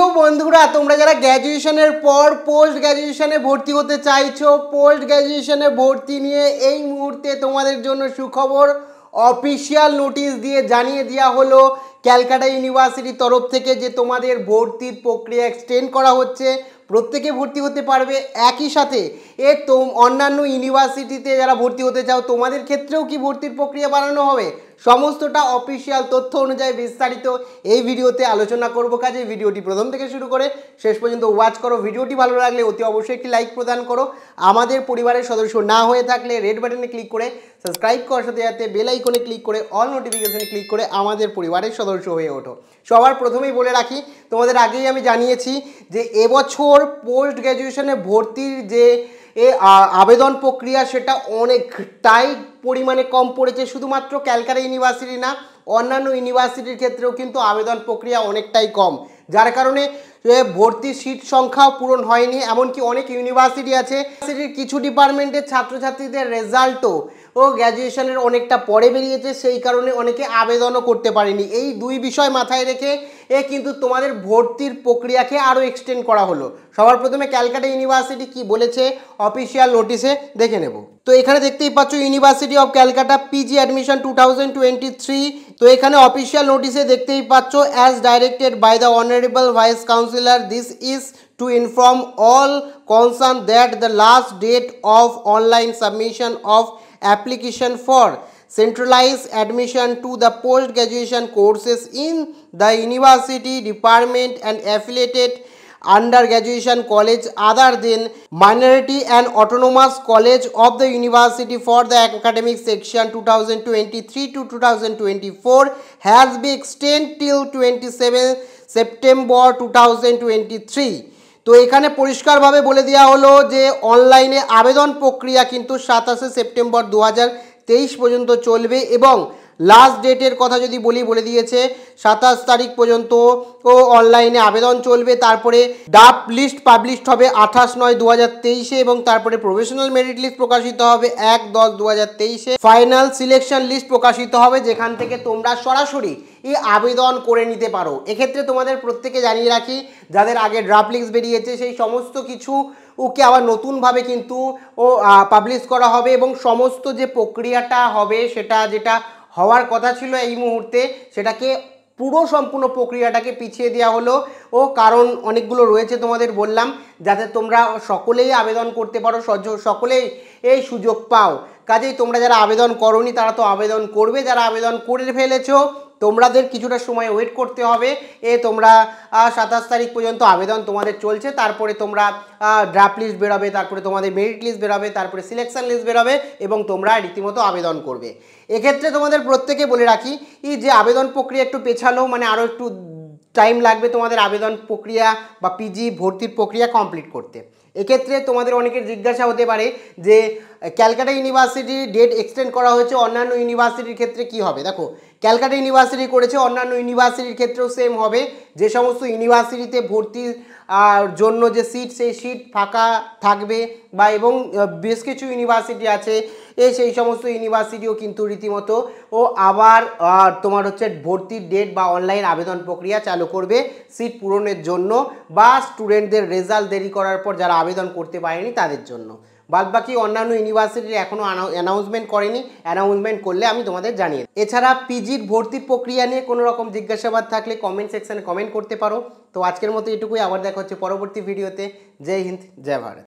বন্ধুরা, তোমরা যারা গ্র্যাজুয়েশনের পর পোস্ট গ্র্যাজুয়েশনে ভর্তি হতে চাইছো, পোস্ট গ্র্যাজুয়েশনে ভর্তি নিয়ে এই মুহূর্তে তোমাদের জন্য সুখবর। অফিসিয়াল নোটিশ দিয়ে জানিয়ে দেওয়া হলো ক্যালকাটা ইউনিভার্সিটির তরফ থেকে যে তোমাদের ভর্তির প্রক্রিয়া এক্সটেন্ড করা হচ্ছে, প্রত্যেকে ভর্তি হতে পারবে। একই সাথে অন্যান্য ইউনিভার্সিটিতে যারা ভর্তি হতে চাও তোমাদের ক্ষেত্রেও কি ভর্তির প্রক্রিয়া বাড়ানো হবে, সমস্তটা অফিসিয়াল তথ্য অনুযায়ী বিস্তারিত এই ভিডিওতে আলোচনা করব। কাজে ভিডিওটি প্রথম থেকে শুরু করে শেষ পর্যন্ত ওয়াচ করো। ভিডিওটি ভালো লাগলে অতি অবশ্যই একটি লাইক প্রদান করো। আমাদের পরিবারের সদস্য না হয়ে থাকলে রেড বাটনে ক্লিক করে সাবস্ক্রাইব করার সাথে সাথে বেল আইকনে ক্লিক করে অল নোটিফিকেশনে ক্লিক করে আমাদের পরিবারের সদস্য হয়ে ওঠো। সবার প্রথমেই বলে রাখি, তোমাদের আগেই আমি জানিয়েছি যে এবছর পোস্ট গ্র্যাজুয়েশনে ভর্তির যে আবেদন প্রক্রিয়া সেটা অনেকটাই পরিমাণে কম পড়েছে। শুধুমাত্র ক্যালকাটা ইউনিভার্সিটি না, অন্যান্য ইউনিভার্সিটির ক্ষেত্রেও কিন্তু আবেদন প্রক্রিয়া অনেকটাই কম, যার কারণে ভর্তির সিট সংখ্যাও পূরণ হয়নি। এমনকি অনেক ইউনিভার্সিটি আছে, কিছু ডিপার্টমেন্টের ছাত্রছাত্রীদের রেজাল্টও গ্র্যাজুয়েশনের অনেকটা পরে বেরিয়েছে, সেই কারণে অনেকে আবেদনও করতে পারেনি। এই দুই বিষয় মাথায় রেখে কিন্তু তোমাদের ভর্তির প্রক্রিয়াকে আরও এক্সটেন্ড করা হলো। সবার প্রথমে ক্যালকাটা ইউনিভার্সিটি কি বলেছে অফিসিয়াল নোটিশে দেখে নেব। তো এখানে দেখতেই পাচ্ছ university of Calcutta PG admission 2023। তো এখানে অফিসিয়াল নোটিশে দেখতেই পাচ্ছ, as directed by the honourable vice councillor, this is to inform all concerned that the last date of online submission of application for centralized admission to the post-graduation courses in the university department and affiliated undergraduation college other than minority and autonomous college of the university for the academic section 2023 to 2024 has been extended till 27 September 2023। তো এখানে পরিষ্কারভাবে বলে দেওয়া হলো যে অনলাইনে আবেদন প্রক্রিয়া কিন্তু 27 সেপ্টেম্বর 2023 পর্যন্ত চলবে এবং লাস্ট ডেটের কথা যদি বলে দিয়েছে 27 তারিখ পর্যন্ত অনলাইনে আবেদন চলবে। তারপরে ড্রাফট লিস্ট পাবলিশড হবে 28/9/2023 এবং তারপরে প্রফেশনাল মেরিট লিস্ট প্রকাশিত হবে 1/10/2023। ফাইনাল সিলেকশন লিস্ট প্রকাশিত হবে, যেখান থেকে তোমরা সরাসরি এই আবেদন করে নিতে পারো। এক্ষেত্রে তোমাদের প্রত্যেকে জানিয়ে রাখি, যাদের আগে ড্রাফট লিস্ট বেরিয়েছে সেই সমস্ত কিছু ওকে আবার নতুনভাবে কিন্তু পাবলিশ করা হবে এবং সমস্ত যে প্রক্রিয়াটা হবে সেটা যেটা হওয়ার কথা ছিল এই মুহূর্তে সেটাকে পুরো সম্পূর্ণ প্রক্রিয়াটাকে পিছিয়ে দেওয়া হলো। কারণ অনেকগুলো রয়েছে তোমাদের বললাম, যাতে তোমরা সকলেই আবেদন করতে পারো, সকলেই এই সুযোগ পাও। কাজেই তোমরা যারা আবেদন করোনি তারা তো আবেদন করবে, যারা আবেদন করে ফেলেছো তোমাদের কিছুটা সময় ওয়েট করতে হবে। তোমরা 27 তারিখ পর্যন্ত আবেদন তোমাদের চলছে, তারপরে তোমরা ড্রাফট লিস্ট বেরোবে, তারপরে তোমাদের মেরিট লিস্ট বেরোবে, তারপরে সিলেকশন লিস্ট বেরোবে এবং তোমরা রীতিমতো আবেদন করবে। এক্ষেত্রে তোমাদের প্রত্যেকে বলে রাখি যে আবেদন প্রক্রিয়া একটু পেছালো, মানে আরও একটু টাইম লাগবে তোমাদের আবেদন প্রক্রিয়া বা পিজি ভর্তির প্রক্রিয়া কমপ্লিট করতে। এক্ষেত্রে তোমাদের অনেকের জিজ্ঞাসা হতে পারে যে ক্যালকাটা ইউনিভার্সিটির ডেট এক্সটেন্ড করা হয়েছে, অন্যান্য ইউনিভার্সিটির ক্ষেত্রে কি হবে। দেখো, ক্যালকাটা ইউনিভার্সিটি করেছে, অন্যান্য ইউনিভার্সিটির ক্ষেত্রেও সেম হবে। যে সমস্ত ইউনিভার্সিটিতে ভর্তির জন্য যে সিট, সেই সিট ফাঁকা থাকবে বা এবং বেশ কিছু ইউনিভার্সিটি আছে সেই সমস্ত ইউনিভার্সিটিও কিন্তু রীতিমতো আবার তোমার হচ্ছে ভর্তির ডেট বা অনলাইন আবেদন প্রক্রিয়া চালু করবে সিট পূরণের জন্য বা স্টুডেন্টদের রেজাল্ট দেরি করার পর যারা আবেদন করতে পারেনি তাদের জন্য। বাদবাকি অন্যান্য ইউনিভার্সিটির এখনও অ্যানাউন্সমেন্ট করেনি, অ্যানাউন্সমেন্ট করলে আমি তোমাদের জানিয়ে। এছাড়া পিজির ভর্তির প্রক্রিয়া নিয়ে কোনো রকম জিজ্ঞাসাবাদ থাকলে কমেন্ট সেকশানে কমেন্ট করতে পারো। তো আজকের মতো এটুকুই, আবার দেখা হচ্ছে পরবর্তী ভিডিওতে। জয় হিন্দ, জয় ভারত।